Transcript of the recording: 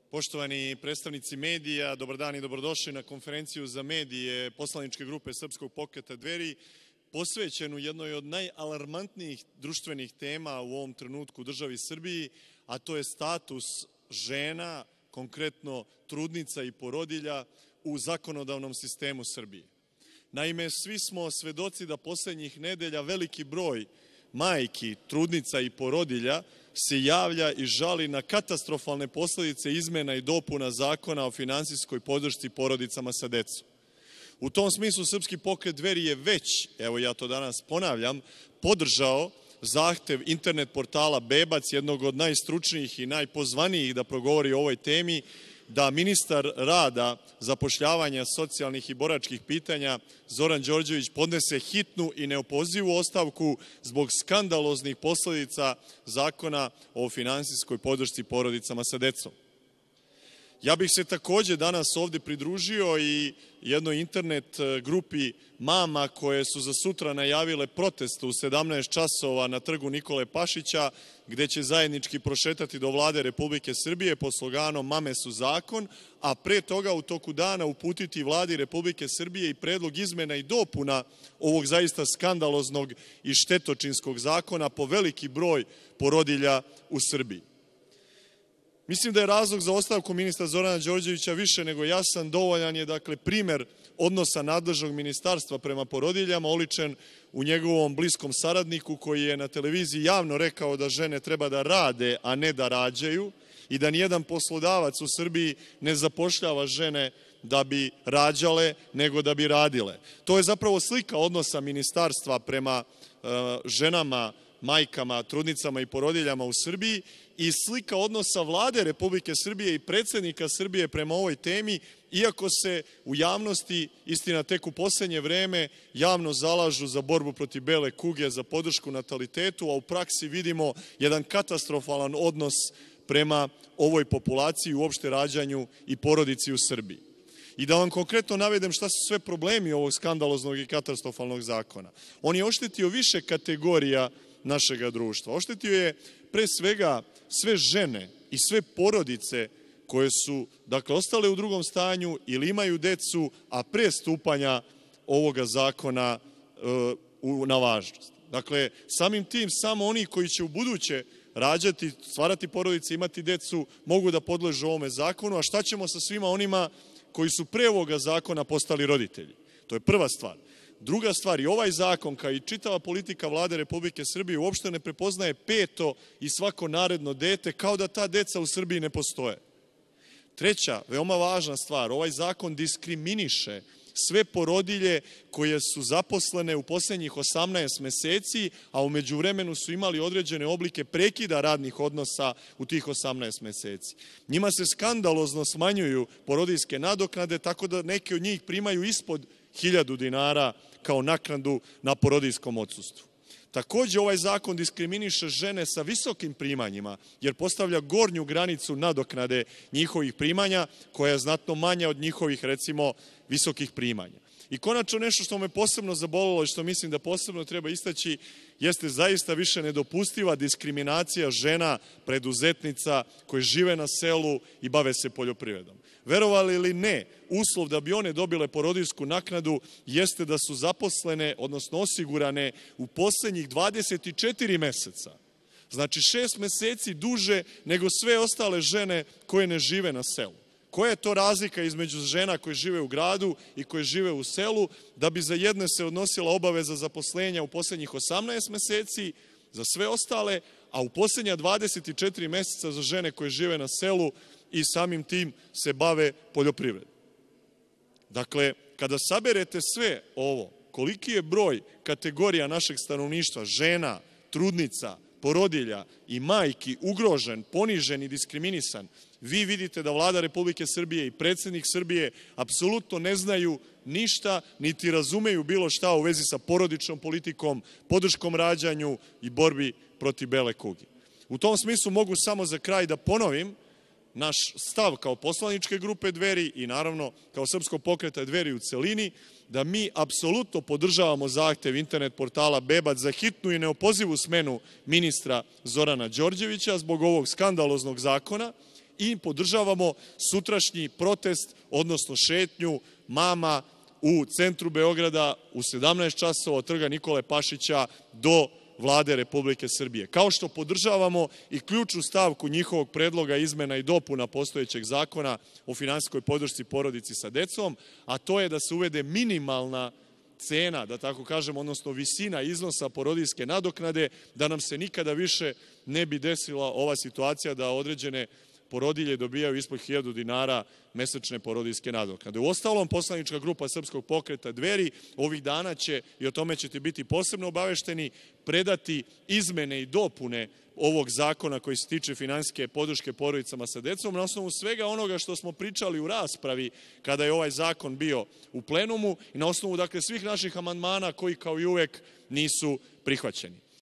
Poštovani predstavnici medija, dobar dan i dobrodošli na konferenciju za medije poslaničke grupe Srpskog pokreta Dveri, posvećenu jednoj od najalarmantnijih društvenih tema u ovom trenutku u državi Srbiji, a to je status žena, konkretno trudnica i porodilja, u zakonodavnom sistemu Srbije. Naime, svi smo svedoci da poslednjih nedelja veliki broj majki, trudnica i porodilja se javlja i žali na katastrofalne posledice izmena i dopuna Zakona o finansijskoj podršci porodicama sa decom. U tom smislu Srpski pokret Dveri je već, evo ja to danas ponavljam, podržao zahtev internet portala Bebac, jednog od najstručnijih i najpozvanijih da progovori o ovoj temi, da ministar rada, zapošljavanja, socijalnih i boračkih pitanja Zoran Đorđević podnese hitnu i neopozivu ostavku zbog skandaloznih posledica Zakona o finansijskoj podršci porodicama sa decom. Ja bih se takođe danas ovde pridružio i jednoj internet grupi mama koje su za sutra najavile protest u 17 časova na trgu Nikole Pašića, gde će zajednički prošetati do Vlade Republike Srbije pod sloganom "Mame su zakon", a pre toga u toku dana uputiti Vladi Republike Srbije i predlog izmena i dopuna ovog zaista skandaloznog i štetočinskog zakona po veliki broj porodilja u Srbiji. Mislim da je razlog za ostavku ministra Zorana Đorđevića više nego jasan. Dovoljan je, primer odnosa nadležnog ministarstva prema porodiljama, oličen u njegovom bliskom saradniku koji je na televiziji javno rekao da žene treba da rade, a ne da rađaju, i da nijedan poslodavac u Srbiji ne zapošljava žene da bi rađale, nego da bi radile. To je zapravo slika odnosa ministarstva prema ženama, majkama, trudnicama i porodiljama u Srbiji i slika odnosa Vlade Republike Srbije i predsednika Srbije prema ovoj temi, iako se u javnosti, istina tek u poslednje vreme, javno zalažu za borbu protiv bele kuge, za podršku natalitetu, a u praksi vidimo jedan katastrofalan odnos prema ovoj populaciji, uopšte rađanju i porodici u Srbiji. I da vam konkretno navedem šta su sve problemi ovog skandaloznog i katastrofalnog zakona. On je oštetio više kategorija našega društva. Oštetio je pre svega sve žene i sve porodice koje su, ostale u drugom stanju ili imaju decu, a pre stupanja ovoga zakona na važnost. Samim tim samo oni koji će u buduće rađati, stvarati porodice, imati decu, mogu da podležu ovome zakonu, a šta ćemo sa svima onima koji su pre ovoga zakona postali roditelji? To je prva stvar. Druga stvar, i ovaj zakon, kao i čitava politika Vlade Republike Srbije, uopšte ne prepoznaje peto i svako naredno dete, kao da ta deca u Srbiji ne postoje. Treća, veoma važna stvar, ovaj zakon diskriminiše sve porodilje koje su zaposlene u poslednjih 18 meseci, a u međuvremenu su imali određene oblike prekida radnih odnosa u tih 18 meseci. Njima se skandalozno smanjuju porodiljske nadoknade, tako da neke od njih primaju ispod 1000 dinara kao naknadu na porodiljskom odsustvu. Takođe, ovaj zakon diskriminiše žene sa visokim primanjima, jer postavlja gornju granicu nadoknade njihovih primanja, koja je znatno manja od njihovih, recimo, visokih primanja. I konačno nešto što me posebno zabolelo i što mislim da posebno treba istaći, jeste zaista više nedopustiva diskriminacija žena, preduzetnica koje žive na selu i bave se poljoprivredom. Verovali ili ne, uslov da bi one dobile porodiljsku naknadu jeste da su zaposlene, odnosno osigurane u poslednjih 24 meseca. Znači 6 meseci duže nego sve ostale žene koje ne žive na selu. Koja je to razlika između žena koje žive u gradu i koje žive u selu, da bi za jedne se odnosila obaveza zaposlenja u poslednjih 18 meseci, za sve ostale, a u poslednja 24 meseca za žene koje žive na selu i samim tim se bave poljoprivredom. Dakle, kada saberete sve ovo, koliki je broj kategorija našeg stanovništva, žena, trudnica, porodilja i majki ugrožen, ponižen i diskriminisan, vi vidite da Vlada Republike Srbije i predsednik Srbije apsolutno ne znaju ništa, niti razumeju bilo šta u vezi sa porodičnom politikom, podrškom rađanju i borbi protiv bele kuge. U tom smislu mogu samo za kraj da ponovim naš stav kao poslaničke grupe Dveri i naravno kao Srpskog pokreta Dveri u celini, da mi apsolutno podržavamo zahtev internet portala Bebac za hitnu i neopozivu smenu ministra Zorana Đorđevića zbog ovog skandaloznog zakona i podržavamo sutrašnji protest, odnosno šetnju mama u centru Beograda u 17 časova od Trga Nikole Pašića do Vlade Republike Srbije. Kao što podržavamo i ključnu stavku njihovog predloga izmena i dopuna postojećeg zakona o finansijskoj podršci porodici sa decom, a to je da se uvede minimalna cena, da tako kažem, odnosno visina iznosa porodiljske nadoknade, da nam se nikada više ne bi desila ova situacija da određene porodilje dobijaju ispod 1000 dinara mesečne porodiljske nadoknade. Uostalom, poslanička grupa Srpskog pokreta Dveri ovih dana će, i o tome ćete biti posebno obavešteni, predati izmene i dopune ovog zakona koji se tiče finansijske podrške porodicama sa decom na osnovu svega onoga što smo pričali u raspravi kada je ovaj zakon bio u plenumu i na osnovu, dakle, svih naših amandmana koji kao i uvek nisu prihvaćeni.